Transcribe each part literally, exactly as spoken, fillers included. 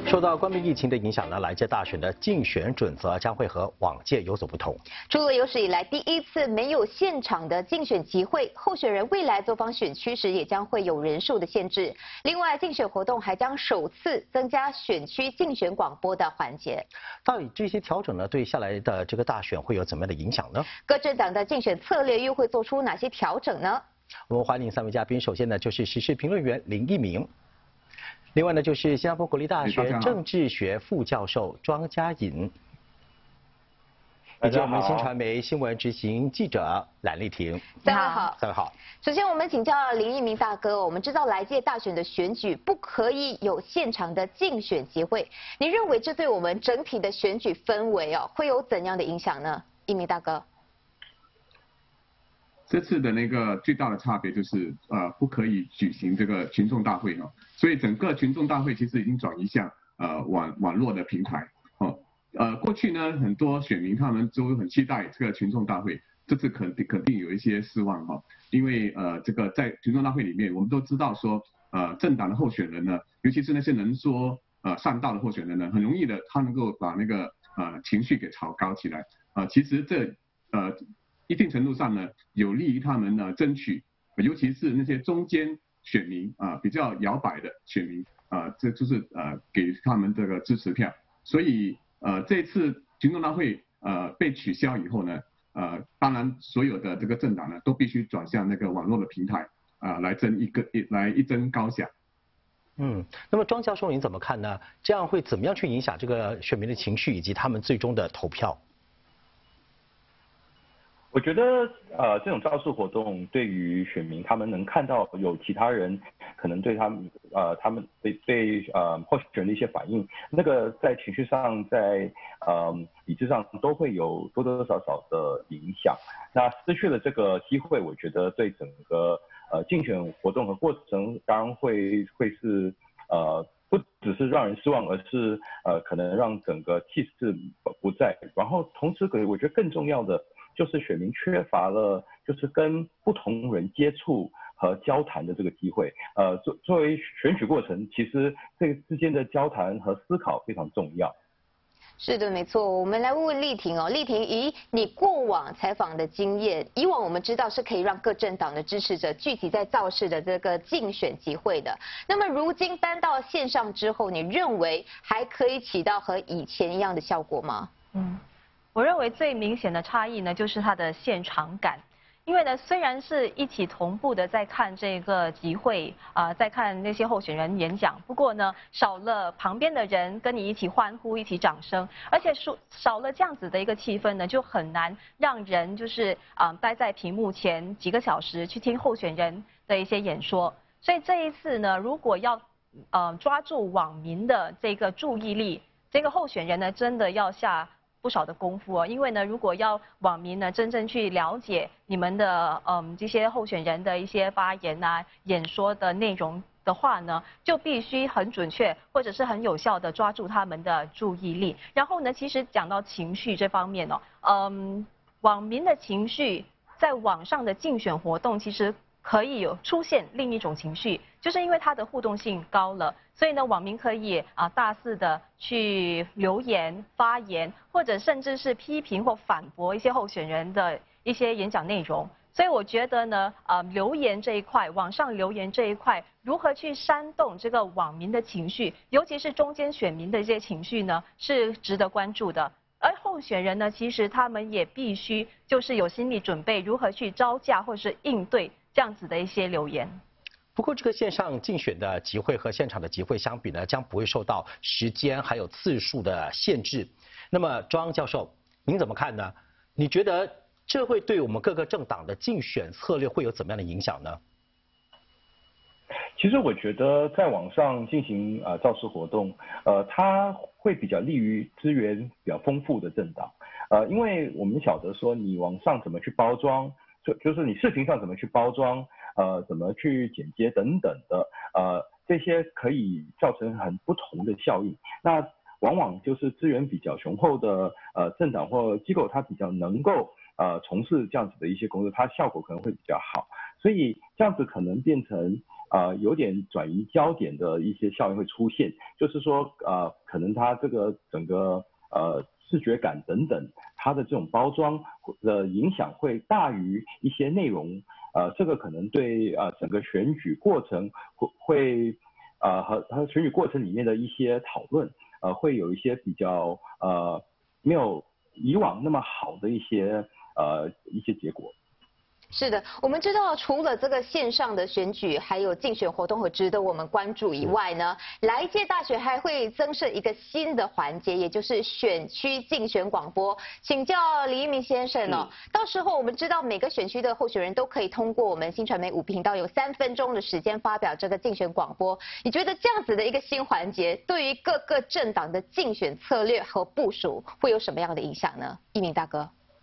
受到冠病疫情的影响呢，来届大选的竞选准则将会和往届有所不同。 除了有史以来第一次没有现场的竞选集会，候选人未来走访选区时也将会有人数的限制。另外，竞选活动还将首次增加选区竞选广播的环节。 到底这些调整呢，对下来的这个大选会有怎么样的影响呢？ 各政党的竞选策略又会做出哪些调整呢？ 我们欢迎三位嘉宾，首先呢就是时事评论员林一鸣。另外呢，就是新加坡国立大学政治学副教授庄家颖，以及我们新传媒新闻执行记者蓝丽婷。 三位好， 三位好。 首先，我们请教林一鸣大哥，我们知道来届大选的选举不可以有现场的竞选集会，你认为这对我们整体的选举氛围哦，会有怎样的影响呢？一鸣大哥。 这次的那个最大的差别就是，呃，不可以举行这个群众大会哦，所以整个群众大会其实已经转移向呃网网络的平台哦，呃，过去呢很多选民他们都很期待这个群众大会，这次肯定肯定有一些失望哈、哦，因为呃这个在群众大会里面，我们都知道说，呃政党的候选人呢，尤其是那些能说呃善道的候选人呢，很容易的他能够把那个呃情绪给炒高起来啊、呃，其实这呃。一定程度上呢，有利于他们呢争取，尤其是那些中间选民啊、呃、比较摇摆的选民啊、呃，这就是呃给他们这个支持票。所以呃这次群众大会呃被取消以后呢，呃当然所有的这个政党呢都必须转向那个网络的平台啊、呃、来争一个一来一争高下。 嗯，那么庄教授您怎么看呢？这样会怎么样去影响这个选民的情绪以及他们最终的投票？ 我觉得，呃，这种造势活动对于选民，他们能看到有其他人可能对他们，呃，他们对对呃候选人的一些反应，那个在情绪上，在呃理智上都会有多多少少的影响。那失去了这个机会，我觉得对整个呃竞选活动和过程，当然会会是呃不只是让人失望，而是呃可能让整个气势不在。然后同时，我觉得更重要的。就是选民缺乏了，就是跟不同人接触和交谈的这个机会。呃，作作为选举过程，其实这个之间的交谈和思考非常重要。 是的，没错。我们来问问丽婷哦，丽婷，以你过往采访的经验，以往我们知道是可以让各政党的支持者聚集在造势的这个竞选集会的。那么如今搬到线上之后，你认为还可以起到和以前一样的效果吗？ 嗯。我认为最明显的差异呢，就是它的现场感。因为呢，虽然是一起同步的在看这个集会啊、呃，在看那些候选人演讲，不过呢，少了旁边的人跟你一起欢呼、一起掌声，而且少少了这样子的一个气氛呢，就很难让人就是啊、呃、待在屏幕前几个小时去听候选人的一些演说。所以这一次呢，如果要呃抓住网民的这个注意力，这个候选人呢，真的要下不少的功夫哦，因为呢，如果要网民呢真正去了解你们的嗯这些候选人的一些发言啊、演说的内容的话呢，就必须很准确或者是很有效的抓住他们的注意力。然后呢，其实讲到情绪这方面哦，嗯，网民的情绪在网上的竞选活动其实可以有出现另一种情绪，就是因为它的互动性高了，所以呢，网民可以啊大肆的去留言、发言，或者甚至是批评或反驳一些候选人的一些演讲内容。所以我觉得呢，呃，留言这一块，网上留言这一块，如何去煽动这个网民的情绪，尤其是中间选民的一些情绪呢，是值得关注的。而候选人呢，其实他们也必须就是有心理准备，如何去招架或是应对这样子的一些留言。 不过，这个线上竞选的集会和现场的集会相比呢，将不会受到时间还有次数的限制。那么，庄教授，您怎么看呢？你觉得这会对我们各个政党的竞选策略会有怎么样的影响呢？ 其实我觉得在网上进行呃造势活动，呃，它会比较利于资源比较丰富的政党，呃，因为我们晓得说你网上怎么去包装，就就是你视频上怎么去包装，呃，怎么去剪接等等的，呃，这些可以造成很不同的效应。那往往就是资源比较雄厚的呃政党或机构，它比较能够呃从事这样子的一些工作，它效果可能会比较好。所以这样子可能变成呃有点转移焦点的一些效应会出现，就是说呃可能它这个整个呃视觉感等等，它的这种包装的影响会大于一些内容，呃这个可能对呃整个选举过程会会呃和和选举过程里面的一些讨论，呃会有一些比较呃没有以往那么好的一些呃一些结果。 是的，我们知道除了这个线上的选举，还有竞选活动和值得我们关注以外呢，来届大选还会增设一个新的环节，也就是选区竞选广播。请教李一鸣先生哦，到时候我们知道每个选区的候选人都可以通过我们新传媒五频道有三分钟的时间发表这个竞选广播。你觉得这样子的一个新环节，对于各个政党的竞选策略和部署会有什么样的影响呢？一鸣大哥。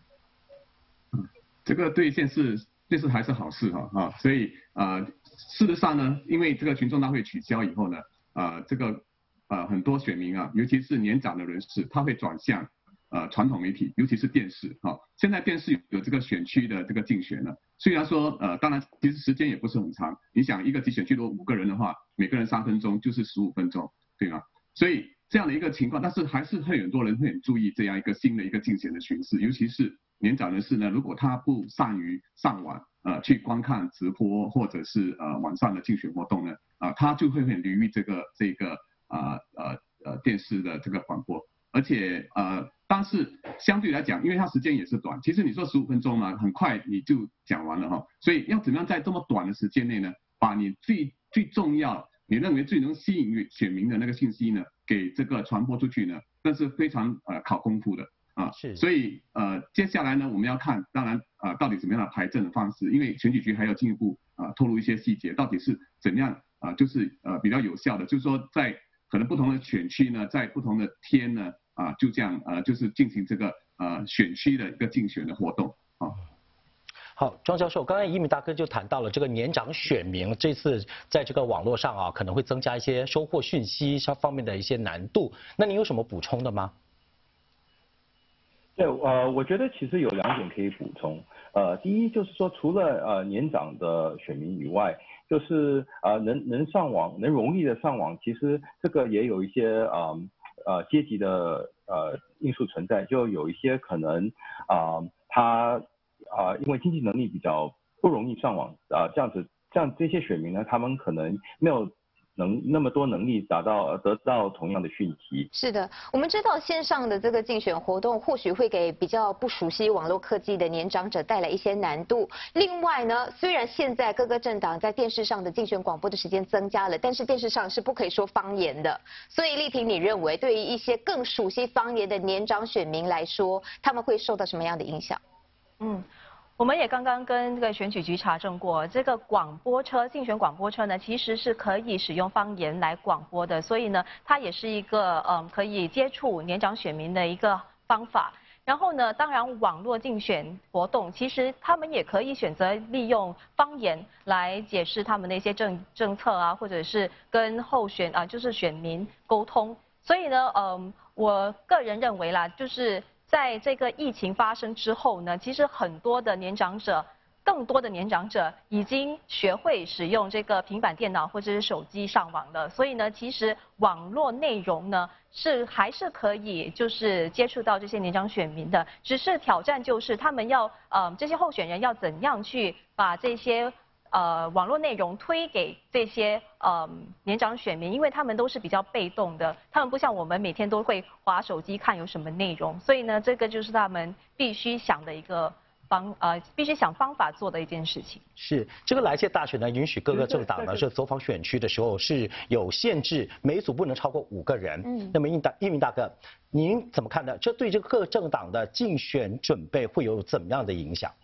这个对县市这是还是好事哈啊，所以呃事实上呢，因为这个群众大会取消以后呢，呃这个呃很多选民啊，尤其是年长的人士，他会转向呃传统媒体，尤其是电视哈、啊。现在电视有这个选区的这个竞选呢，虽然说呃当然其实时间也不是很长，你想一个集选区如果五个人的话，每个人三分钟就是十五分钟，对吗？所以这样的一个情况，但是还是会有很多人会很注意这样一个新的一个竞选的形式，尤其是年长人士呢，如果他不善于上网呃去观看直播或者是呃网上的竞选活动呢，啊、呃、他就会很留意这个这个啊 呃, 呃呃电视的这个广播，而且呃但是相对来讲，因为它时间也是短，其实你说十五分钟嘛，很快你就讲完了哈，所以要怎么样在这么短的时间内呢，把你最最重要你认为最能吸引选民的那个信息呢，给这个传播出去呢，那是非常呃考功夫的啊。是。所以呃接下来呢，我们要看，当然啊、呃、到底怎么样的排阵的方式，因为选举局还要进一步啊、呃、透露一些细节，到底是怎么样啊、呃、就是呃比较有效的，就是说在可能不同的选区呢，在不同的天呢啊、呃、就这样呃就是进行这个呃选区的一个竞选的活动啊。 好，庄教授，刚才一鸣大哥就谈到了这个年长选民这次在这个网络上啊，可能会增加一些收获讯息上方面的一些难度。那你有什么补充的吗？ 对，呃，我觉得其实有两点可以补充。呃，第一就是说，除了呃年长的选民以外，就是呃能能上网，能容易的上网，其实这个也有一些呃呃阶级的呃因素存在，就有一些可能啊、呃、他。啊、呃，因为经济能力比较不容易上网啊、呃，这样子，这样这些选民呢，他们可能没有能那么多能力达到得到同样的讯息。 是的，我们知道线上的这个竞选活动或许会给比较不熟悉网络科技的年长者带来一些难度。另外呢，虽然现在各个政党在电视上的竞选广播的时间增加了，但是电视上是不可以说方言的。所以丽萍，你认为对于一些更熟悉方言的年长选民来说，他们会受到什么样的影响？ 嗯，我们也刚刚跟这个选举局查证过，这个广播车竞选广播车呢，其实是可以使用方言来广播的，所以呢，它也是一个嗯可以接触年长选民的一个方法。然后呢，当然网络竞选活动，其实他们也可以选择利用方言来解释他们的一些政政策啊，或者是跟候选啊就是选民沟通。所以呢，嗯，我个人认为啦，就是。在这个疫情发生之后呢，其实很多的年长者，更多的年长者已经学会使用这个平板电脑或者是手机上网了。所以呢，其实网络内容呢是还是可以就是接触到这些年长选民的，只是挑战就是他们要呃这些候选人要怎样去把这些。呃，网络内容推给这些呃年长选民，因为他们都是比较被动的，他们不像我们每天都会滑手机看有什么内容，所以呢，这个就是他们必须想的一个方呃，必须想方法做的一件事情。 是这个来届大选呢，允许各个政党呢是走访选区的时候是有限制，每组不能超过五个人。嗯，那么一大一鸣大哥，您怎么看呢？这对这个各政党的竞选准备会有怎么样的影响？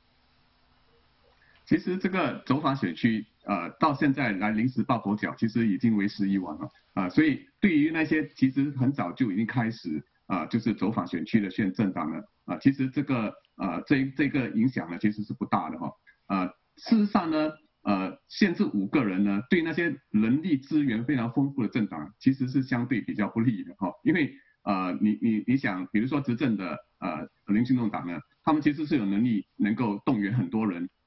其实这个走访选区，呃，到现在来临时抱佛脚，其实已经为时已晚了啊、呃。所以对于那些其实很早就已经开始啊、呃，就是走访选区的县政党呢，啊、呃，其实这个呃这这个影响呢，其实是不大的哈。啊、呃，事实上呢，呃，限制五个人呢，对那些人力资源非常丰富的政党，其实是相对比较不利的哈。因为呃，你你你想，比如说执政的呃民进党党呢，他们其实是有能力能够动员很多人。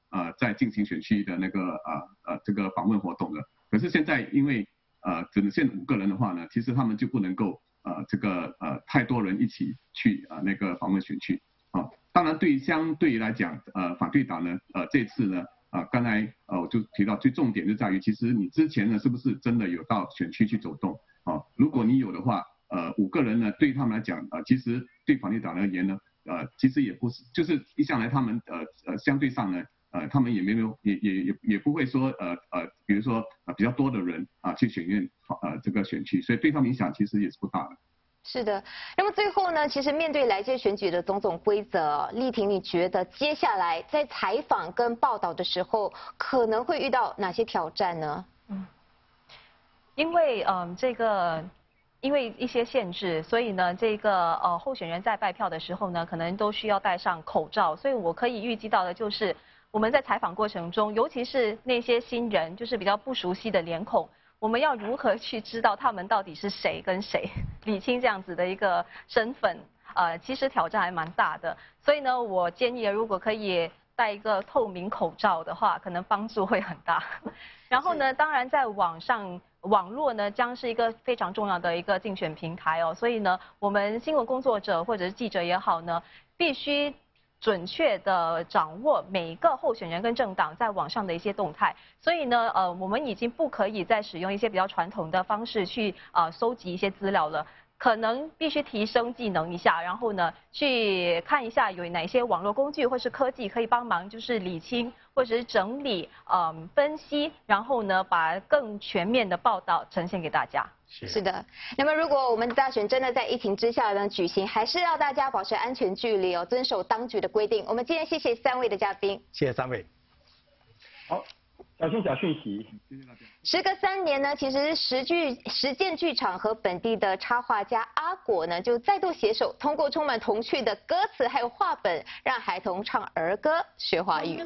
呃在进行选区的那个呃呃这个访问活动的。可是现在因为呃只能限五个人的话呢，其实他们就不能够呃这个呃太多人一起去啊、呃、那个访问选区啊。当然对相对来讲，呃反对党呢呃这次呢啊、呃、刚才呃我就提到最重点就在于，其实你之前呢是不是真的有到选区去走动啊？如果你有的话，呃五个人呢对他们来讲呃其实对反对党而言呢呃其实也不是，就是一向来他们呃呃相对上呢。呃，他们也没有，也也也也不会说，呃呃，比如说呃比较多的人啊、呃、去选院呃这个选区，所以对他们影响其实也是不大的。 是的，那么最后呢，其实面对来届选举的种种规则，丽婷，你觉得接下来在采访跟报道的时候，可能会遇到哪些挑战呢？ 嗯，因为嗯、呃、这个。因为一些限制，所以呢，这个呃候选人在拜票的时候呢，可能都需要戴上口罩。所以我可以预计到的就是，我们在采访过程中，尤其是那些新人，就是比较不熟悉的脸孔，我们要如何去知道他们到底是谁跟谁，理清这样子的一个身份，呃，其实挑战还蛮大的。所以呢，我建议如果可以戴一个透明口罩的话，可能帮助会很大。然后呢，当然在网上。网络呢将是一个非常重要的一个竞选平台哦，所以呢，我们新闻工作者或者是记者也好呢，必须准确的掌握每个候选人跟政党在网上的一些动态。所以呢，呃，我们已经不可以再使用一些比较传统的方式去啊收集一些资料了。可能必须提升技能一下，然后呢，去看一下有哪些网络工具或是科技可以帮忙，就是理清或者是整理，嗯，分析，然后呢，把更全面的报道呈现给大家。 是是的，那么如果我们的大选真的在疫情之下呢举行，还是要大家保持安全距离哦，遵守当局的规定。我们今天谢谢三位的嘉宾， 谢谢三位。 好。小心小讯息， 时隔三年呢，其实实剧实践剧场和本地的插画家阿果呢，就再度携手，通过充满童趣的歌词还有画本，让孩童唱儿歌学华语。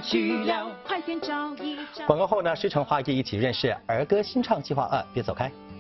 广告后呢，师承华语一起认识儿歌新唱计划二，别走开。